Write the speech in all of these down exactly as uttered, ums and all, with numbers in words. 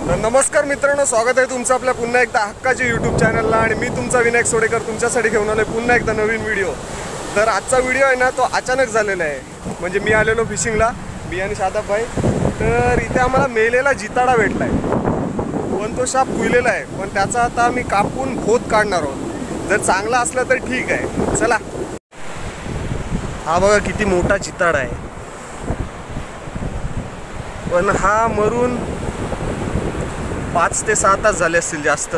तर नमस्कार मित्रांनो, स्वागत आहे तुमचं आपल्या पुन्हा एकदा हक्काच्या यूट्यूब चॅनलला। आणि मी तुमचा विनायक सोडेकर तुमच्यासाठी घेऊन आलोय पुन्हा एकदा नवीन व्हिडिओ। तर आजचा व्हिडिओ आहे ना, तो अचानक झालेला आहे। म्हणजे मी आलेलो फिशिंगला, मी आणि शादाब भाई। तर इथे आम्हाला मेलेला जिताडा भेटलाय, पण तो साप फुललेला आहे। पण त्याचा आता आम्ही कापून भोत काढणार आहोत। जर चांगला असला तर ठीक आहे, चला। हा बघा किती मोठा जिताडा आहे, पण हा मरून पाच ते सहा तास झाले असतील जास्त।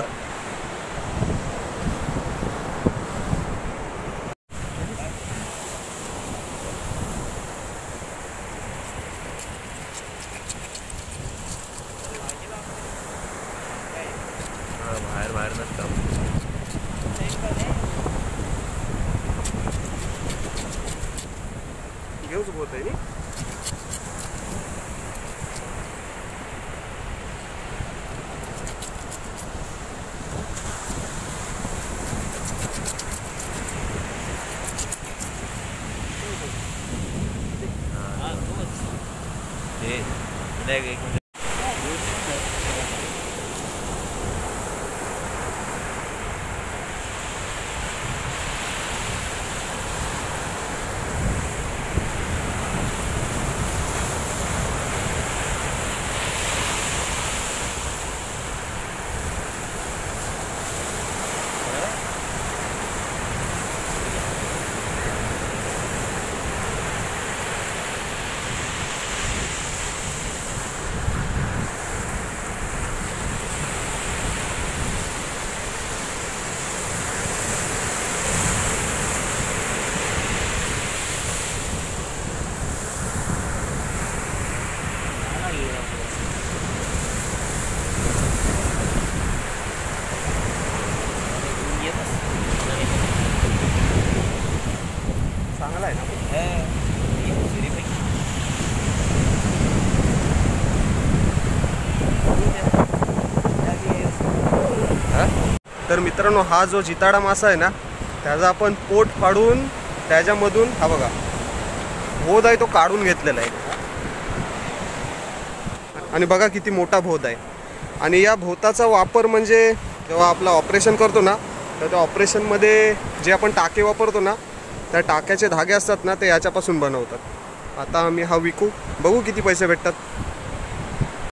बाहेर बाहेर नसतं घेऊच बोत आहे नी। चांगला आहे ना? तर मित्रांनो, हा जो जिताडा मासा आहे ना, त्याचा आपण पोट फाडून त्याच्यामधून हा बघा भोद आहे तो काढून घेतलेला आहे। आणि बघा किती मोठा भोद आहे। आणि या भोताचा वापर म्हणजे जेव्हा आपलं ऑपरेशन करतो ना, तर त्या ऑपरेशनमध्ये जे आपण टाके वापरतो ना, त्या टाक्याचे धागे असतात ना, ते याच्यापासून बनवतात। आता आम्ही हा विकू, बघू किती पैसे भेटतात।